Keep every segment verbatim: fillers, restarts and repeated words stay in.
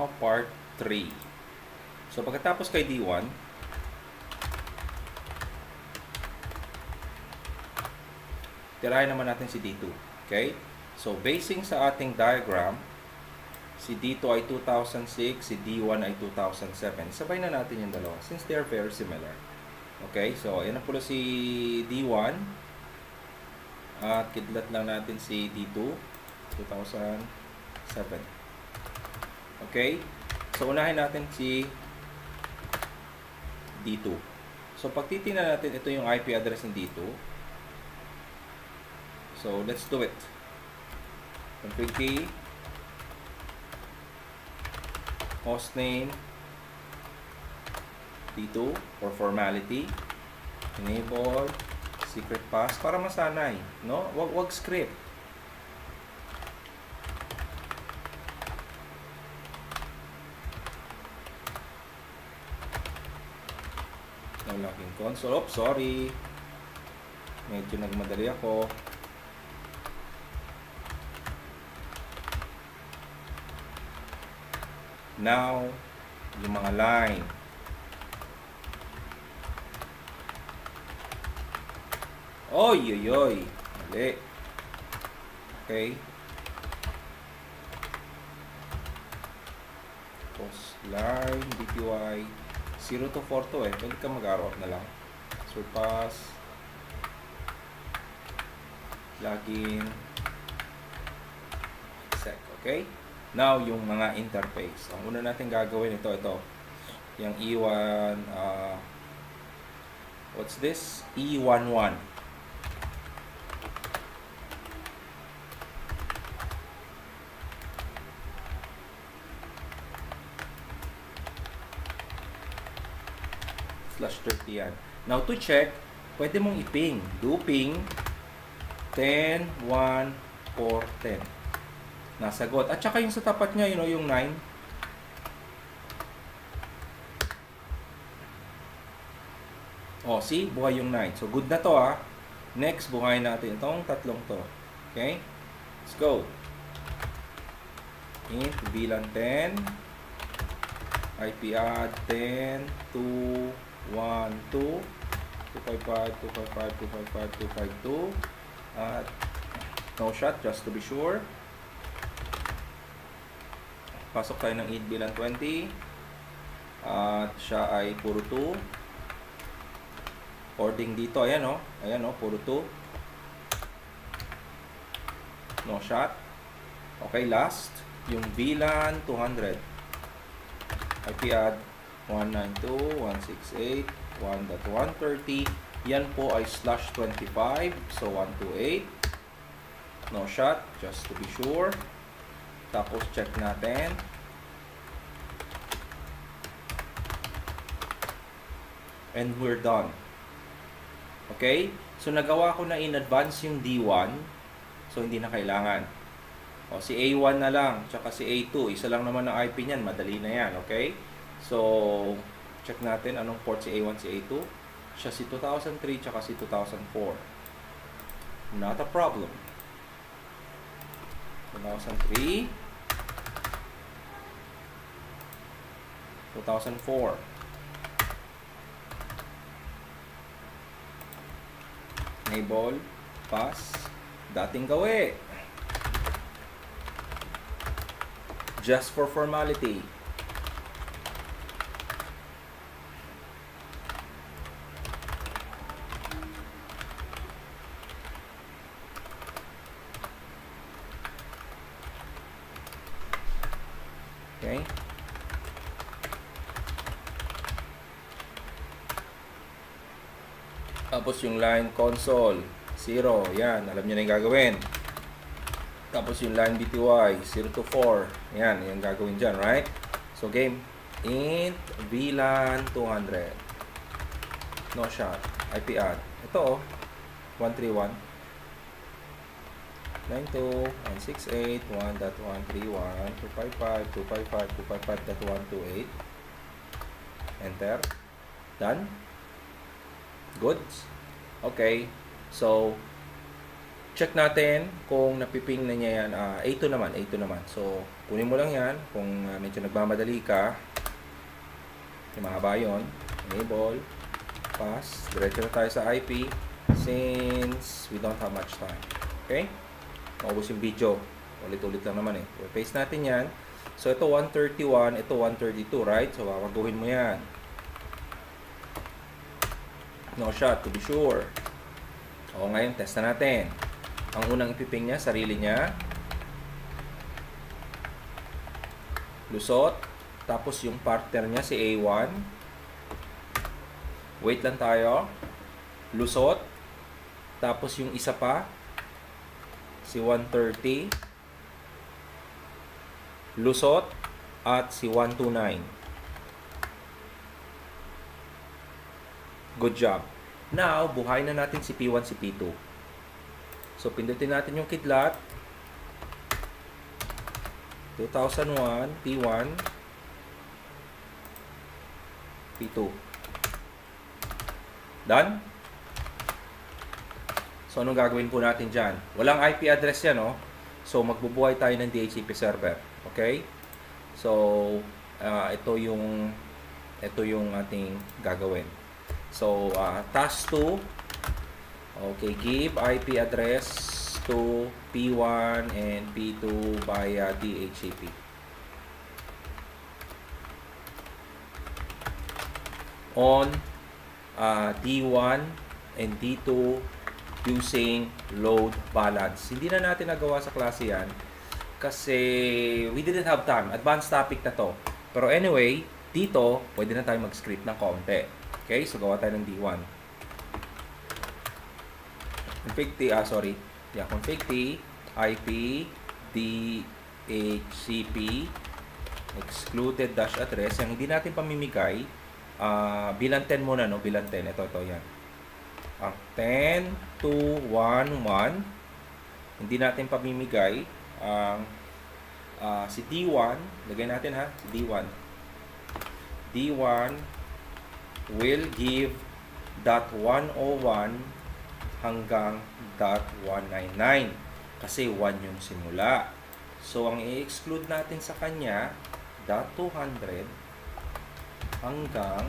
part three. So, pagkatapos kay D one, tirahin naman natin si D two. Okay? So, basing sa ating diagram, si D two ay two thousand six, si D one ay two thousand seven. Sabay na natin yung dalawa since they are very similar. Okay? So, ayan na po si D one. At kidlat lang natin si D two, two thousand seven. Okay? So, unahin natin si D two. So, pag titingnan natin, ito yung I P address ng D two. So, let's do it. Config key, hostname, D two for formality, enable, secret pass, para masanay, no? Wag, wag script. Login console. Oops, sorry. Medyo nagmadali ako. Now, yung mga line. Oy, oy, oy. Mali. Okay. Post line, D P Y. zero to four to eh. Pwede ka mag-arrow up na lang. Surpass. Login. Exec. Okay? Now, yung mga interface. Ang una natin gagawin ito, ito. Yung E one, uh, what's this? E eleven. slash thirty yan. Now, to check, pwede mong i-ping. Do ping ten, one, four, ten. Nasagot. At saka yung sa tapat niya, you know, yung nine. Oh, see? Buhay yung nine. So, good na to, ah. Next, buhay natin itong tatlong to. Okay? Let's go. Int V LAN ten. I P add ten, two, one, two, two five five, two five five, two five five, two five two. At no shot, just to be sure. Pasok tayo ng int V LAN twenty. At siya ay puro two. Cording dito, ayan o. Ayan o, puro two. No shot. Okay, last. Yung V LAN two hundred. I P add one ninety-two dot one sixty-eight dot one dot one thirty. Yan po ay slash twenty-five. So, one twenty-eight. No shot. Just to be sure. Tapos, check natin. And we're done. Okay? So, nagawa ko na in advance yung D one. So, hindi na kailangan. O, si A one na lang. Tsaka si A two. Isa lang naman ang I P niyan. Madali na yan. Okay? So, check natin anong port si A one, si A two. Siya si two thousand three, tsaka si two thousand four. Not a problem. two thousand three. two thousand four. Enable. Pass. Dating gawi. Just for formality. Okay. Tapos yung line console, zero. Yan, alam niyo na yung gagawin. Tapos yung line B T Y, zero to four. Yan, yung gagawin dyan, right? So, game. Int V LAN two hundred. No shot. I P add. Ito, oh. one thirty-one. nine two dot one sixty-eight dot one dot one thirty-one two fifty-five two fifty-five two fifty-five dot one twenty-eight. Enter. Done. Good. Okay. So, check natin kung napiping na niya yan. Uh, A two naman, A two naman. So, kunin mo lang yan. Kung uh, medyo nagmamadali ka, mahaba yun. Enable, pass. Diretso na tayo sa I P since we don't have much time. Okay? Maubos yung video. Ulit-ulit lang naman eh. So, paste natin yan. So, ito one thirty-one, ito one thirty-two, right? So, wagaguhin mo yan. No shot, to be sure. O, ngayon, test na natin. Ang unang ipiping niya, sarili niya. Lusot. Tapos yung partner niya, si A one. Wait lang tayo. Lusot. Tapos yung isa pa, si one thirty. Lusot. At si one twenty-nine. Good job. Now, buhay na natin si P one, si P two. So, pindutin natin yung kidlat. two thousand one, P one, P two. Done? So, anong gagawin po natin dyan? Walang I P address yan, no? So, magbubuhay tayo ng D H C P server. Okay? So, uh, ito yung ito yung ating gagawin. So, uh, task two. Okay, give I P address to P one and P two via D H C P. On uh, D one and D two using load balance. Hindi na natin nagawa sa klase yan kasi we didn't have time. Advanced topic na to. Pero anyway, dito, pwede na tayo mag-script ng konti. Okay, so gawa tayo ng D one. Config T, ah, sorry. Yeah, config T, I P, D H C P, excluded dash address. Yung hindi natin pamimigay, uh, bilang ten muna, no? Bilang ten. Ito, ito, yan. Ang ten, two, one, one. Hindi natin pamimigay. Ang uh, si D one, lagay natin ha, si D one. D one will give dot one oh one hanggang dot one ninety-nine kasi one yung simula. So, ang i-exclude natin sa kanya, dot two hundred hanggang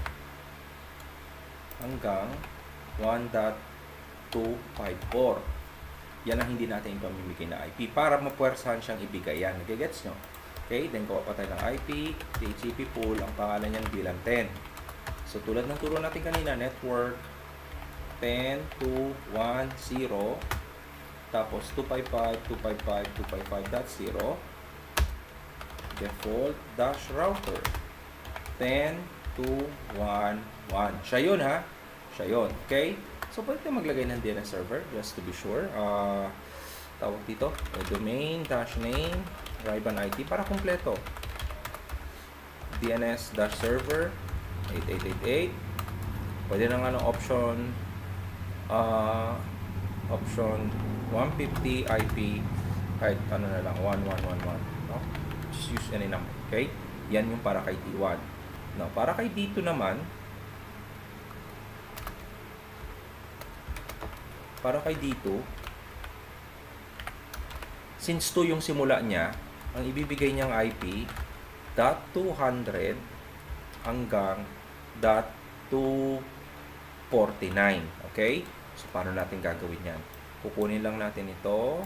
hanggang one dot two five four. Yan ang hindi natin ipamimigay na I P para mapuwersahan siyang ibigay yan. Nagigets nyo? Okay, then gawa pa tayo ng I P, D H C P pool, ang pangalan niyan bilang ten. So, tulad ng turo natin kanina, network ten, two, one, zero, tapos two fifty-five, two fifty-five, two fifty-five dot zero, default dash router ten, two, one, one. Siya yun ha? Siya yun. Okay? So, pwede maglagay ng D N S server just to be sure. Uh, tawag dito, domain dash name Rivan I T para kumpleto. D N S dash server eighty-eight eighty-eight. Pwede na nga ng option uh, option one fifty I P kahit ano na lang one one one one, no? Just use any number. Okay? Yan yung para kay D one. Now, para kay D two naman, para kay D two, since two yung simula niya, ang ibibigay niyang I P dot two hundred hanggang dot two forty-nine. Okay? So, paano natin gagawin yan? Kukunin lang natin ito.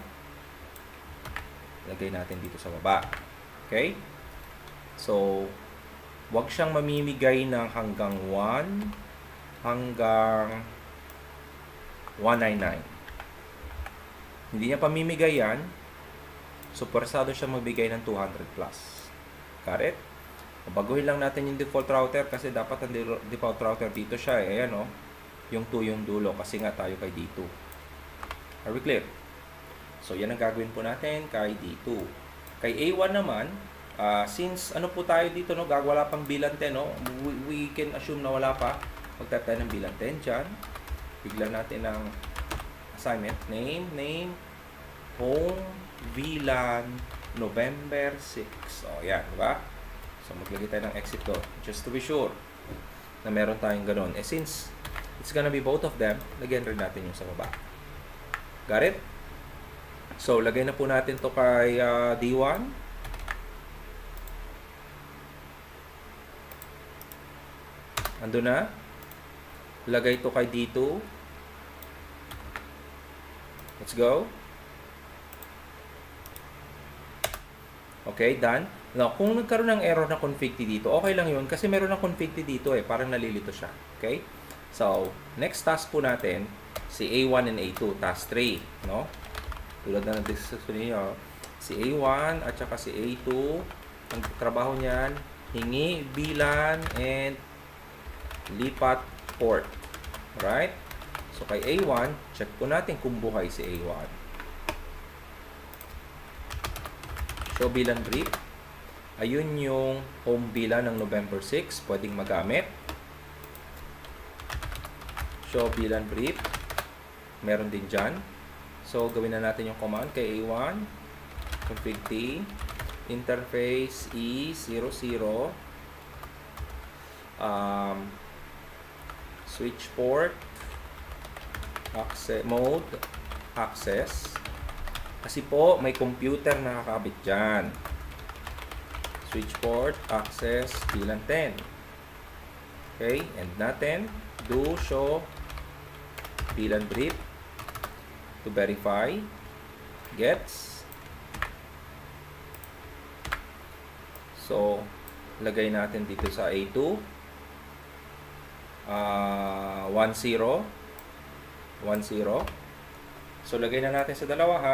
Lagay natin dito sa baba. Okay? So, wag siyang mamimigay ng hanggang one hanggang one ninety-nine. Hindi niya pamimigay yan. So, persado siya magbigay ng two hundred plus. Got it? Baguhin lang natin yung default router kasi dapat ang default router dito siya. Eh, ayan o. Yung two yung dulo kasi nga tayo kay D two. Are we clear? So, yan ang gagawin po natin kay D two. Kay A one naman, uh, since ano po tayo dito, no, gagawala pang bilang ten, no? We, we can assume na wala pa. Magtype tayo ng bilang ten dyan. Biglan natin ng assignment. Name, name, home, V LAN, November six. O, yan, diba? So, maglagay tayo ng exit doon. Just to be sure na meron tayong ganun. Eh, since it's gonna be both of them, lagyan rin natin yung sa baba. Got it? So, lagay na po natin to kay uh, D one. Ando na. Lagay to kay D two. Let's go. Okay, done. Now, kung nagkaroon ng error na config dito, okay lang yun kasi meron ng config dito eh. Parang nalilito siya. Okay? So, next task po natin, si A one and A two. Task three. No? Tulad na ng discussion niyo. Si A one at saka si A two, ang trabaho niyan, hingi, bilan, and lipat port. Right? So, kay A one, check po natin kung buhay si A one. Show bilan brief. Ayun yung home bilan ng November six. Pwedeng magamit. Show bilan brief. Meron din dyan. So, gawin na natin yung command kay A one. Config T. Interface E zero zero. Um, switch port. Access, mode. Access. Kasi po, may computer na nakakabit dyan. Switch port, access, bilan ten. Okay, end natin. Do show bilan brief to verify. Gets. So, lagay natin dito sa A two. Uh, one zero. one zero. So, lagay na natin sa dalawa ha.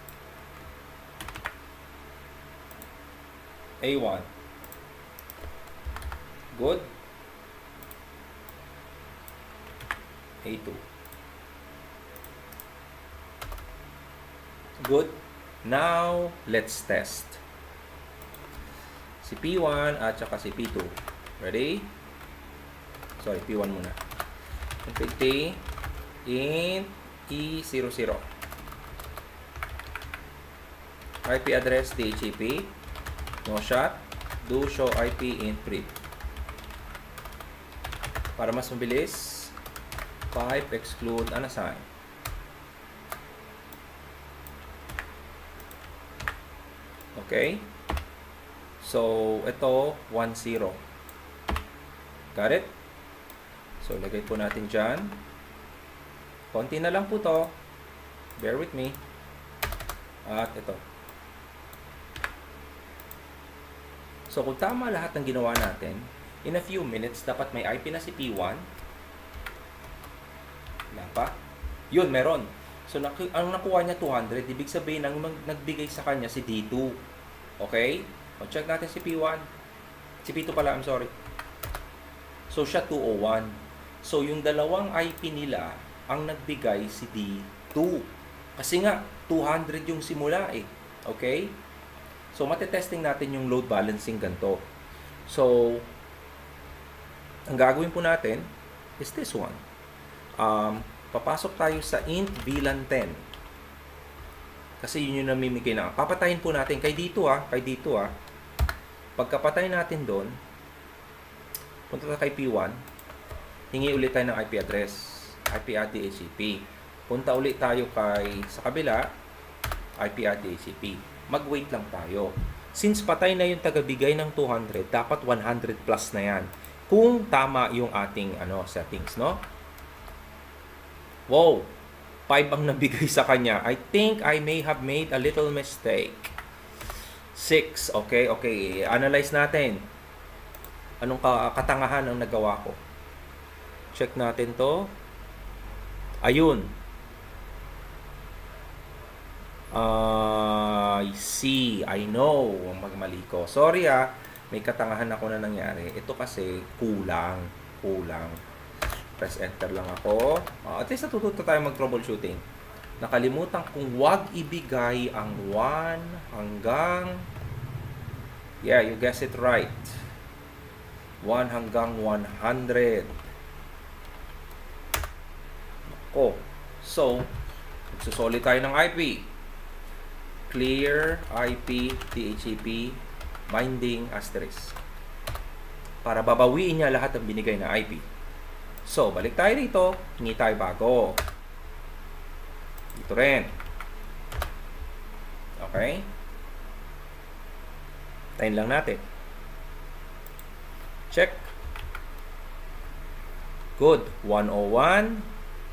A one. Good. A two. Good. Now, let's test. Si P one at saka si P two. Ready? Sorry, P one muna. Config T. Int E zero zero. I P address D H C P. No shot. Do show I P int brief. Para mas mabilis, pipe exclude unassign. Okay? So, ito, one zero. Got it? So, lagay po natin dyan. Konti na lang po to. Bear with me. At ito. So, kung tama lahat ng ginawa natin, in a few minutes, dapat may I P na si P one. Wala pa? Yun, meron. So, ang nakuha niya two hundred, ibig sabihin, ang nagbigay sa kanya si D two. Okay? O, check natin si P one. Si P two pala, I'm sorry. So, siya two oh one. So, yung dalawang I P nila, ang nagbigay si D two. Kasi nga, two hundred yung simula eh. Okay? So, matetesting natin yung load balancing ganito. So, ang gagawin po natin is this one. Um, papasok tayo sa int bilan ten. Kasi yun yung namimigay na. Papatayin po natin kay dito ah. Kay dito ah. Pagkapatay natin doon, punta tayo kay P one. Hingi ulit tayo ng I P address. I P at D H C P. Punta ulit tayo kay sa kabila. I P at D H C P. Mag-wait lang tayo. Since patay na yung tagabigay ng two hundred, dapat one hundred plus na yan. Kung tama yung ating ano settings, no? Wow! five ang nabigay sa kanya. I think I may have made a little mistake. six. Okay, okay. Analyze natin. Anong katangahan ang nagawa ko? Check natin to. Ayun. Uh, I see. I know. Magmali ko. Sorry ah. May katangahan ako na nangyari. Ito kasi kulang. Kulang. Press enter lang ako. Uh, at least natututo tayo mag-troubleshooting. Nakalimutan kung wag ibigay ang one hanggang... Yeah, you guessed it right. one hanggang one hundred. Ako. So, magsusolid tayo ng I P. Clear I P D H C P binding asterisk. Para babawiin niya lahat ng binigay na I P. So, balik tayo dito. Hingi tayo bago. Dito rin. Okay? Tayin lang natin. Check. Good. one oh one.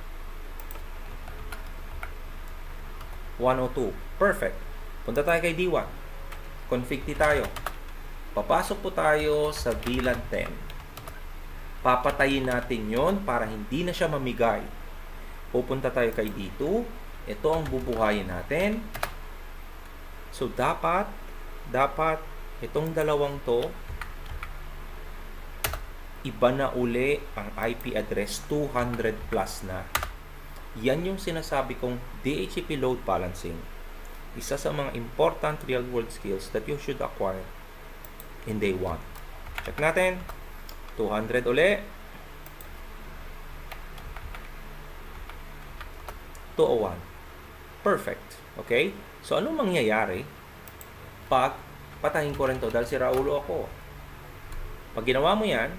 one oh two. Perfect. Punta tayo kay D one. Config T tayo. Papasok po tayo sa V LAN ten. Papatayin natin yon para hindi na siya mamigay. Pupunta tayo kay D two. Ito ang bubuhayin natin. So, dapat, dapat, itong dalawang to, iba na uli ang I P address two hundred plus na. Yan yung sinasabi kong D H C P load balancing. Isa sa mga important real-world skills that you should acquire in day one. Check natin. two hundred uli. two oh one. Perfect. Okay? So, anong mangyayari pag patayin ko rin to dahil sira ulo ako? Pag ginawa mo yan,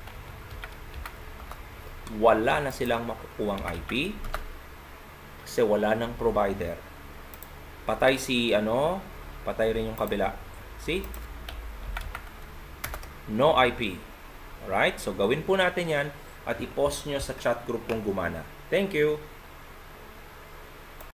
wala na silang makukuhang I P kasi wala ng provider. Patay si ano, patay rin yung kabila. See? No I P. Alright? So, gawin po natin yan at i-post nyo sa chat group kung gumana. Thank you!